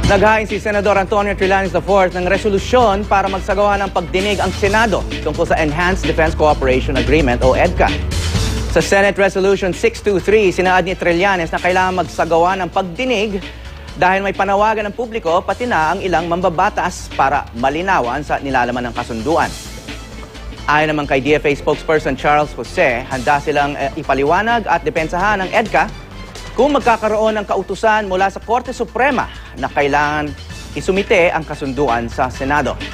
Naghain si Senador Antonio Trillanes IV ng resolusyon para magsagawa ng pagdinig ang Senado tungkol sa Enhanced Defense Cooperation Agreement o EDCA. Sa Senate Resolution 623, sinaad ni Trillanes na kailangan magsagawa ng pagdinig dahil may panawagan ng publiko pati na ang ilang mambabatas para malinawan sa nilalaman ng kasunduan. Ayon naman kay DFA spokesperson Charles Jose, handa silang ipaliwanag at depensahan ng EDCA kung magkakaroon ng kautusan mula sa Korte Suprema na kailangan isumite ang kasunduan sa Senado.